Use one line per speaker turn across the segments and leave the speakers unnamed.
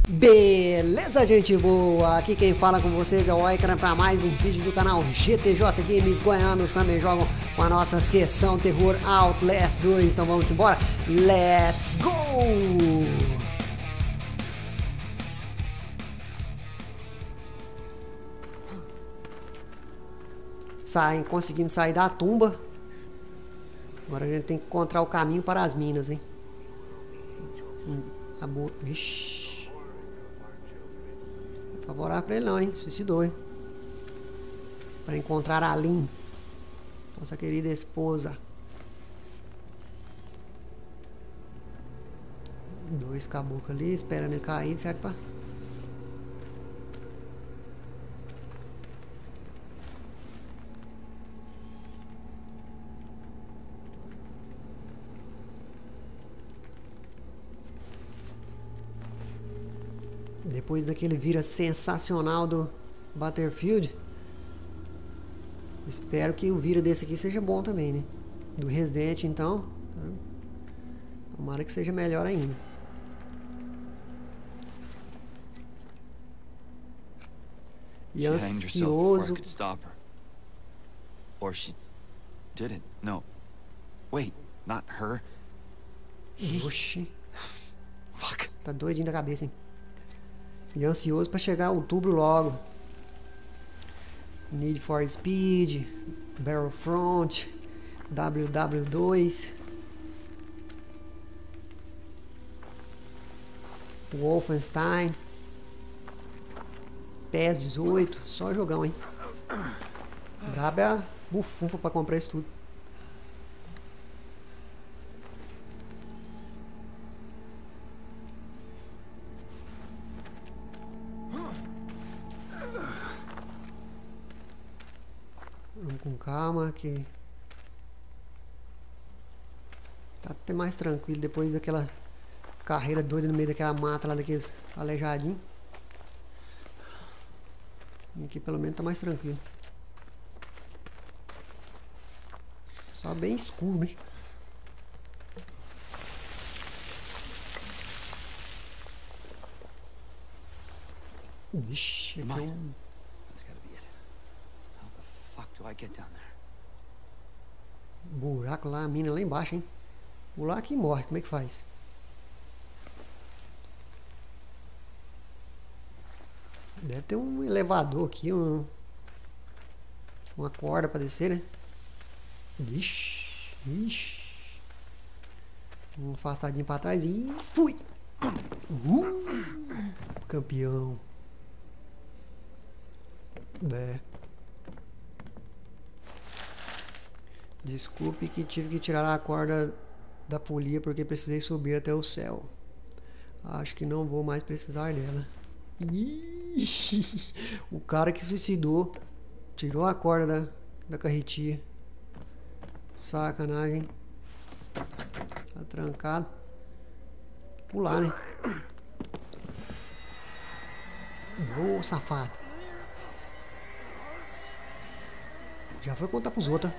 Beleza, gente boa? Aqui quem fala com vocês é o Icran para mais um vídeo do canal GTJ Games. Goianos também jogam com a nossa sessão terror Outlast 2. Então vamos embora. Let's go! Conseguimos sair da tumba. Agora a gente tem que encontrar o caminho para as minas, hein? Vixe. Não favorável pra ele não, hein? Suicidou, hein? Para encontrar a Lynn, nossa querida esposa. 2 caboclos ali, esperando ele cair, certo, pá? Depois daquele vira sensacional do Battlefield, espero que o vira desse aqui seja bom também, né? Do Resident, então, tomara que seja melhor ainda. E ansioso.
Or she didn't. No. Wait, not her.
Oxi.
Fuck.
Tá doidinho da cabeça, hein? E ansioso pra chegar outubro logo. Need for Speed, Battlefront, WW2, Wolfenstein, PES 18, só jogão, hein? Brabo é a bufunfa pra comprar isso tudo. Vamos com calma que tá até mais tranquilo depois daquela carreira doida no meio daquela mata lá, daqueles aleijadinhos. Aqui pelo menos tá mais tranquilo. Só bem escuro, né? Vixe, aqui é um...
Do I get down there?
Buraco lá, a mina lá embaixo, hein? Vou lá que morre, como é que faz? Deve ter um elevador aqui, uma corda pra descer, né? Vixe, vixe. Um afastadinho pra trás e fui! Campeão. Desculpe que tive que tirar a corda da polia porque precisei subir até o céu. Acho que não vou mais precisar dela. O cara que suicidou tirou a corda da carretinha. Sacanagem. Tá trancado. Pular, né? Ô, safado. Já foi contar pros outros.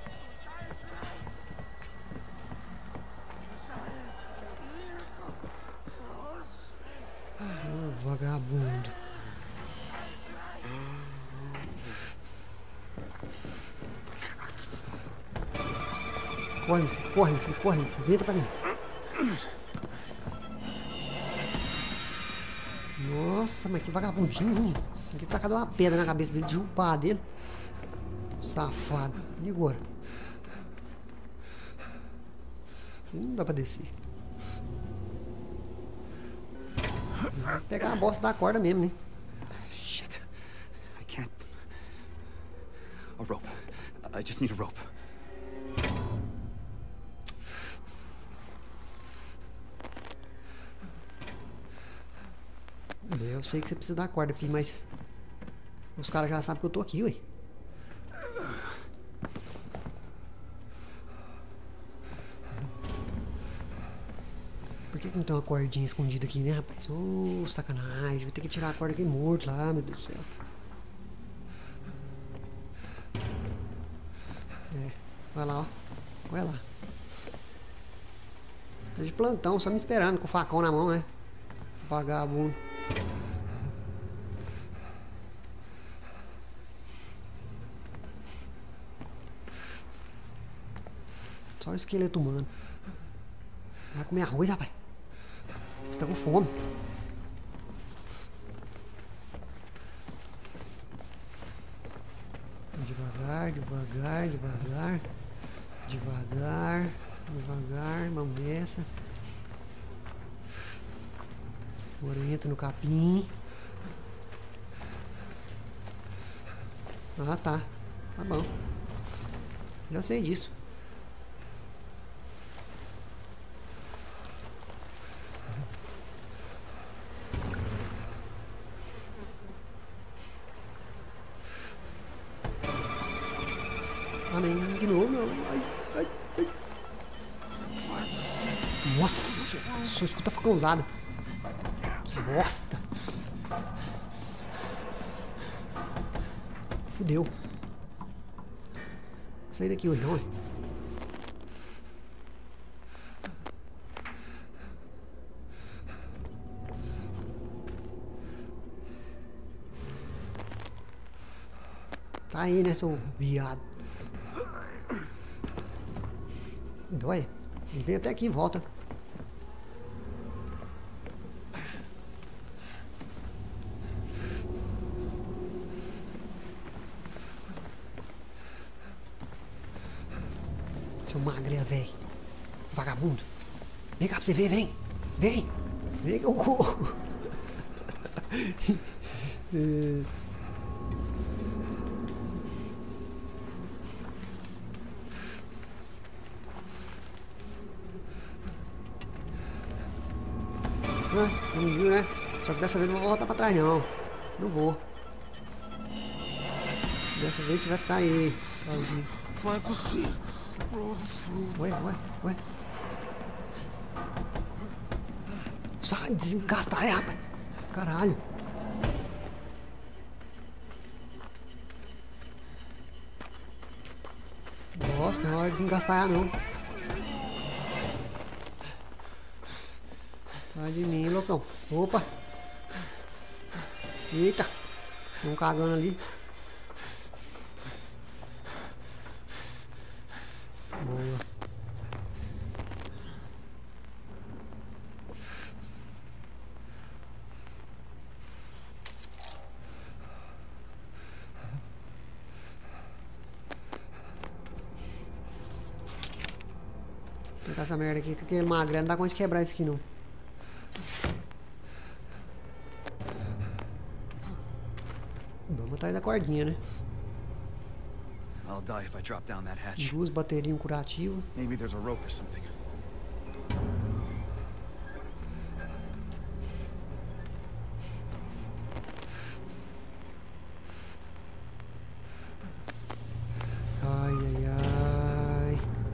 Vagabundo. Corre, meu filho, corre, meu filho, corre, meu filho. Entra pra dentro. Nossa, mas que vagabundinho, hein? Tem que tacar uma pedra na cabeça dele, derrubar dele. Safado. E agora? Não dá pra descer. Vou pegar a bosta da corda mesmo, né?
Shit. I can't. A rope. I just need a rope.
Eu sei que você precisa da corda, filho, mas os caras já sabem que eu tô aqui, ué. Por que não tem uma cordinha escondida aqui, né, rapaz? Ô, sacanagem. Vou ter que tirar a corda aqui morto lá, meu Deus do céu. Vai lá, ó. Vai lá. Tá de plantão, só me esperando com o facão na mão, né? Vagabundo. Só o esqueleto humano. Vai comer arroz, rapaz. Você tá com fome. Devagar, devagar, devagar. Devagar, devagar. Vamos nessa. Agora entra no capim. Ah, tá. Tá bom. Já sei disso. Ah, nem de novo, não. Ai, ai, ai. Nossa, só escuta facão usada. Que bosta. Fudeu. Vou sair daqui hoje não, hein? Tá aí, né, seu viado. Olha, ele vem até aqui e volta. Seu magreia, velho. Vagabundo. Vem cá pra você ver, vem. Vem. Vem que eu corro. Não viu, né? Só que dessa vez não vou voltar pra trás, não. Não vou. Dessa vez você vai ficar aí, sozinho. Ué. Sai, desencasta aí, rapaz. Caralho. Nossa, não é hora de engastar não. Sai de mim, loucão. Opa. Eita. Tem um cagando ali. Boa. Vou pegar essa merda aqui, que aquele magrelo não dá conta de quebrar isso aqui não. Vamos atrás da cordinha, né?
I'll die if I drop down that hatch.
Duas baterias curativas.
Maybe there's a rope or something.
Ai, ai, ai.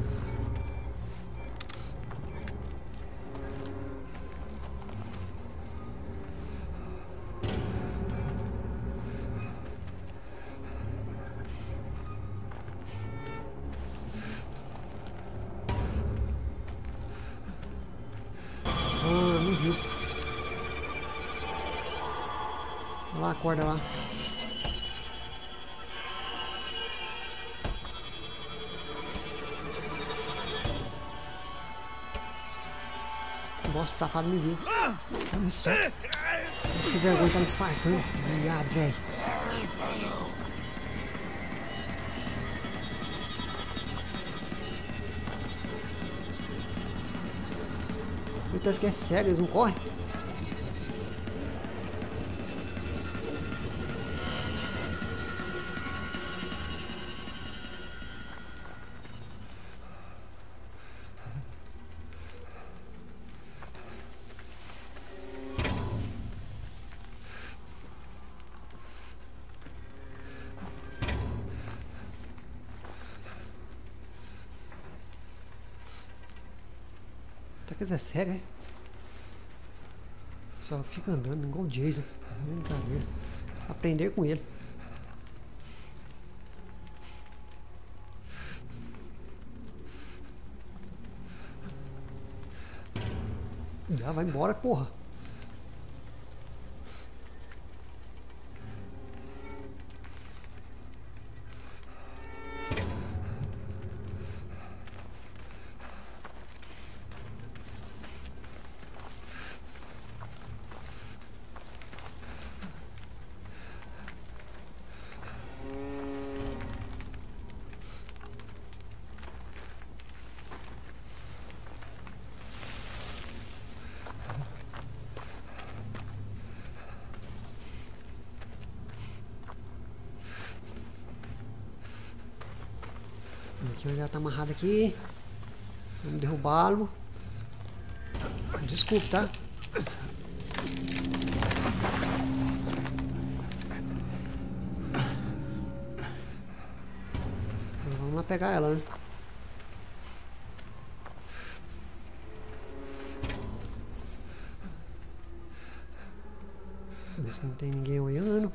Ah, não viu. Olha lá a corda lá. Nossa, o safado me viu. Me solta. Esse vergonha tá me disfarçando. Viado, velho. Ele parece que é cego, eles não correm. Até que eles é cego, é? Só fica andando igual o Jason. Brincadeira. Aprender com ele. Já vai embora, porra. Aqui, já tá amarrado aqui. Vamos derrubá-lo. Desculpe, tá? Vamos lá pegar ela, né? Ver se não tem ninguém olhando.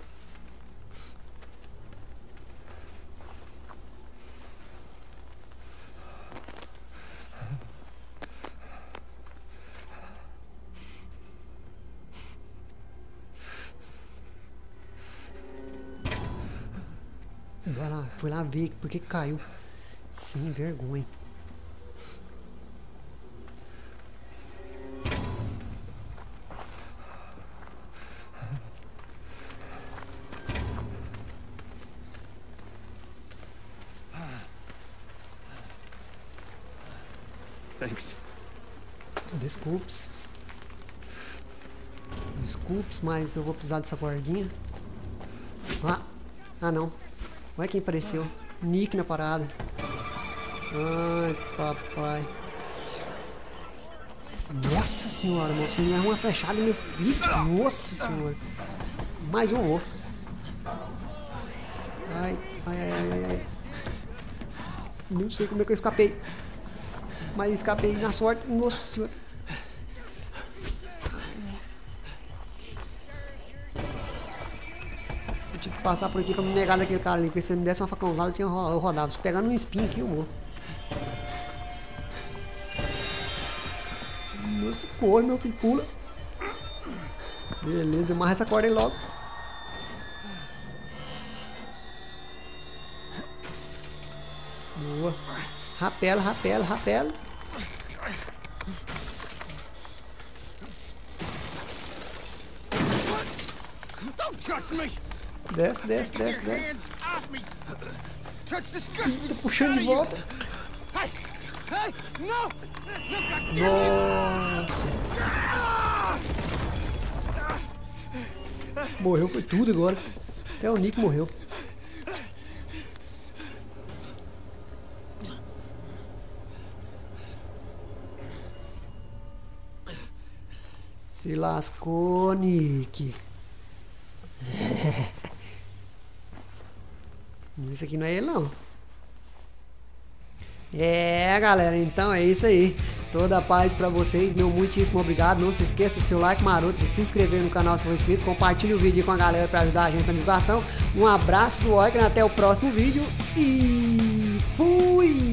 Vai lá, fui lá ver por que caiu. Sem vergonha.
Thanks.
Desculpes. Desculpes, mas eu vou precisar dessa cordinha. Ah não. Olha quem apareceu. Nick na parada. Ai, papai. Nossa senhora, você me arruma uma flechada no meu filho. Nossa senhora. Mais um horror. Ai. Não sei como é que eu escapei. Mas escapei na sorte. Nossa senhora. Eu tive que passar por aqui pra me negar daquele cara ali. Porque se ele me desse uma facãozada, eu rodava. Se pegar num espinho aqui, eu morro. Nossa, corre, meu filho. Pula. Beleza, amarra essa corda aí logo. Boa. Rapela, rapela, rapela. Desce, desce, desce, desce. Tô puxando de volta. Nossa. Morreu, foi tudo agora. Até o Nick morreu. Se lascou, Nick. Esse aqui não é ele, não. É, galera, então é isso aí. Toda a paz pra vocês, meu muitíssimo obrigado. Não se esqueça do seu like maroto, de se inscrever no canal se for inscrito. Compartilhe o vídeo com a galera pra ajudar a gente na divulgação. Um abraço do Oiker, até o próximo vídeo e fui!